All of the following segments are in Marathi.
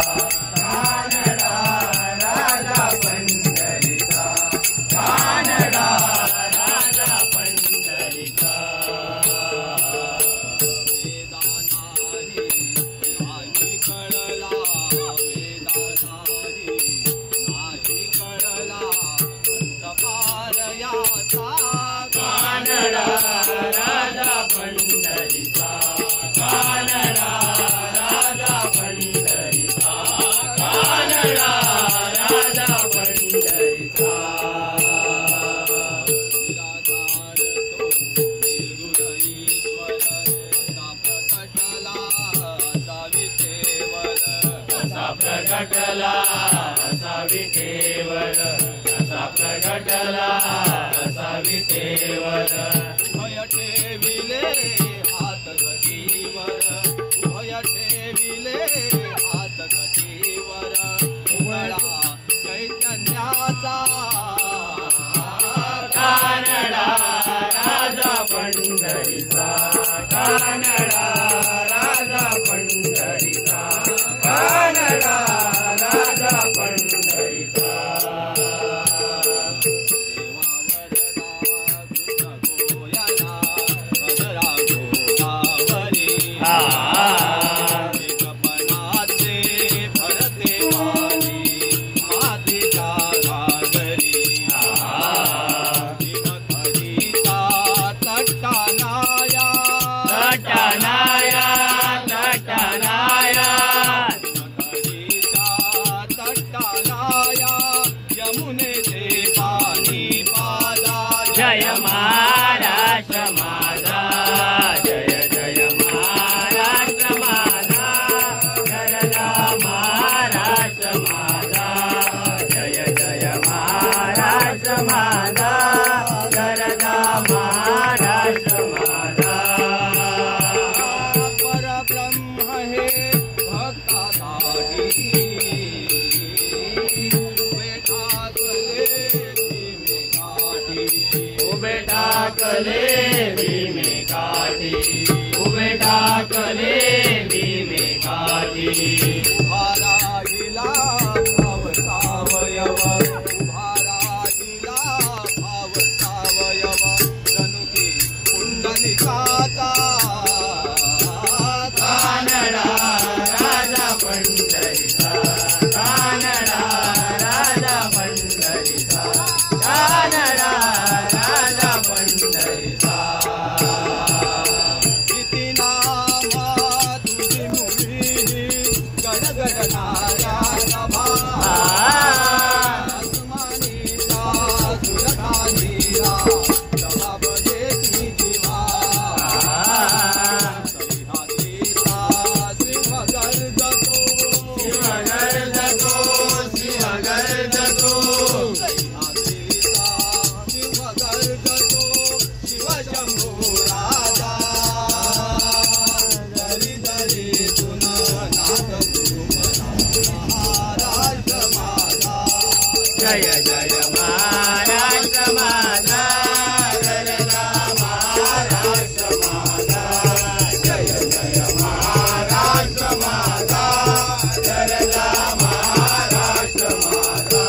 कानडा राजा पंढरीचा, कानडा राजा पंढरीचा. कानडा राजा पंढरीचा, कानडा राजा पंढरीचा, कानडा राजा पंढरीचा. प्रगटला असा विठेवर, असा प्रगटला असा विठेवर. भय ठेविले हात गटीवर, भय ठेविले हात गटीवर. उघडा चैतन्याचा कानडा राजा पंढरीचा, कानडा राजा पंढरीचा, कानडा राजा पंढरीचा. जय महाराष्ट्र माझा, जय जय महाराष्ट्र माझा, गरजा महाराष्ट्र माझा, जय जय महाराष्ट्र माझा, गरजा महाराष्ट्र माझा. परब्रह्म हे भक्तासाठी उभे टाकले भीमे काठी, उभे टाकले भीमे काठी. उभा राहिला भाव सावयव, उभा राहिला भाव सावयव. जनुकी पुंडलिकाचा कानडा राजा पंढरीचा, कानडा राजा पंढरीचा, कानडा राजा पंढरीचा. किती नामा तुझी मुली गडगडणाऱ्या नभा. आसमानीचा सुरखानीला जबाब देती जीवा. सह्याद्रीचा सिंह गर्जतो, शिव गर्जतो, शिव गर्जतो. सह्याद्रीचा सिंह गर्जतो, शिवशंभू राजा. दरी दरी तुन नाथ महाराष्ट्र माझा. जय जय महाराष्ट्र माझा, गरजा महाराष्ट्र माझा, जय जय महाराष्ट्र माझा, गरजा महाराष्ट्र माझा.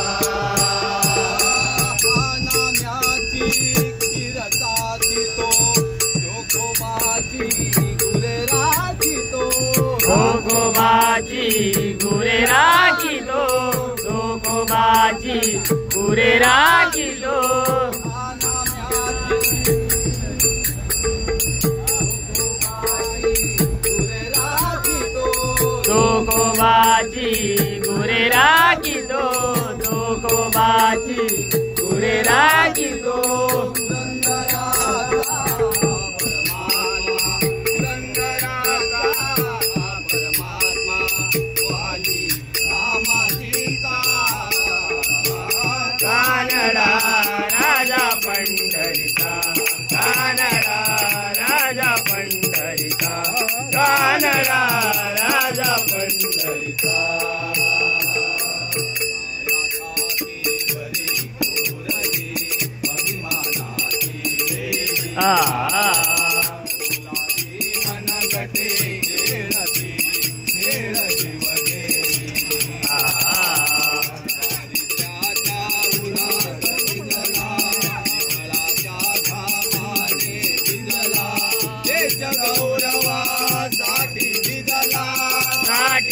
नाम्याची खीर साधितो, जोगोबाची गुरे राखितो. गोगोबाची गुरे राखितो, गोगोबाची गुरे राखितो. गोगोबाची गुरे राखितो, गोगोबाची गुरे राखितो. कानडा राजा पंढरीचा, कानडा राजा पंढरीचा, कानडा राजा पंढरीचा.